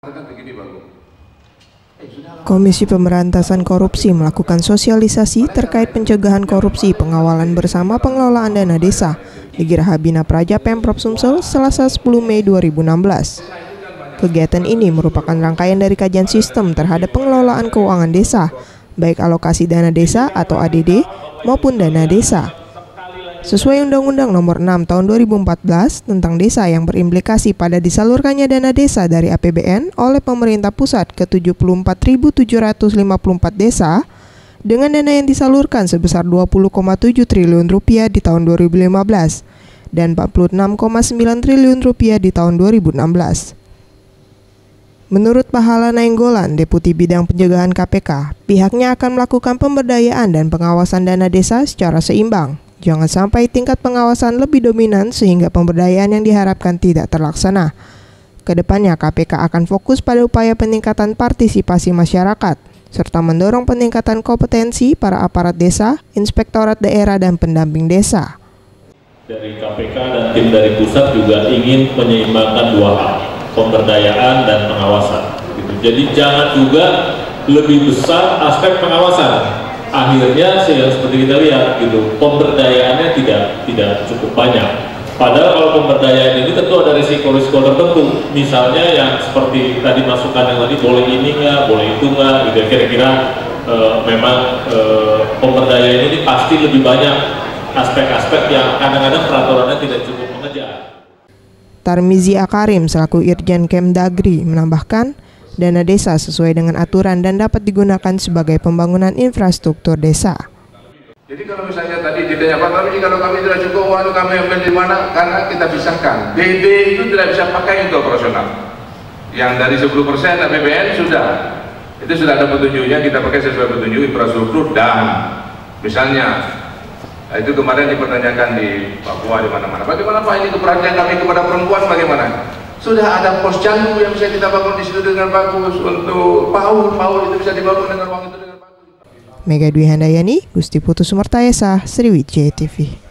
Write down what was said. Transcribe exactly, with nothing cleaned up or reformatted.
Komisi Pemberantasan Korupsi melakukan sosialisasi terkait pencegahan korupsi pengawalan bersama pengelolaan dana desa di Geraha Bina Praja Pemprov Sumsel Selasa sepuluh Mei dua ribu enam belas. Kegiatan ini merupakan rangkaian dari kajian sistem terhadap pengelolaan keuangan desa, baik alokasi dana desa atau A D D maupun dana desa. Sesuai Undang-Undang Nomor enam Tahun dua ribu empat belas tentang desa yang berimplikasi pada disalurkannya dana desa dari A P B N oleh pemerintah pusat ke tujuh puluh empat ribu tujuh ratus lima puluh empat desa dengan dana yang disalurkan sebesar dua puluh koma tujuh triliun rupiah di tahun dua ribu lima belas dan empat puluh enam koma sembilan triliun rupiah di tahun dua ribu enam belas. Menurut Pahala Nainggolan, Deputi Bidang Pencegahan K P K, pihaknya akan melakukan pemberdayaan dan pengawasan dana desa secara seimbang. Jangan sampai tingkat pengawasan lebih dominan sehingga pemberdayaan yang diharapkan tidak terlaksana. Kedepannya K P K akan fokus pada upaya peningkatan partisipasi masyarakat, serta mendorong peningkatan kompetensi para aparat desa, inspektorat daerah, dan pendamping desa. Dari K P K dan tim dari pusat juga ingin menyeimbangkan dua hal, pemberdayaan dan pengawasan. Jadi jangan juga lebih besar aspek pengawasan. Akhirnya yang seperti kita lihat gitu, pemberdayaannya tidak tidak cukup banyak. Padahal kalau pemberdayaan ini tentu ada risiko-risiko tertentu. Misalnya yang seperti tadi masukan yang tadi, boleh ini nggak, boleh itu nggak, gitu. Kira-kira e, memang e, pemberdayaan ini pasti lebih banyak aspek-aspek yang kadang-kadang peraturannya tidak cukup mengejar. Tarmizi Akarim selaku Irjen Kemdagri menambahkan, dana desa sesuai dengan aturan dan dapat digunakan sebagai pembangunan infrastruktur desa. Jadi kalau misalnya tadi ditanya, Pak Tarmizi, kalau kami tidak cukup uang, kami ambil di mana? Karena kita pisahkan. B B itu tidak bisa pakai untuk operasional. Yang dari sepuluh persen A P B N sudah, itu sudah ada petunjuknya, kita pakai sesuai petunjuk infrastruktur dan misalnya, nah itu kemarin dipertanyakan di Papua di mana-mana. Bagaimana Pak ini keperhatian kami kepada perempuan bagaimana? Sudah ada pos candu yang bisa kita bangun di situ dengan bagus untuk PAUD, PAUD itu bisa dibangun dengan uang itu dengan bagus. Mega Dwi Handayani, Gusti Putu Sumertayasa, Sriwijaya T V.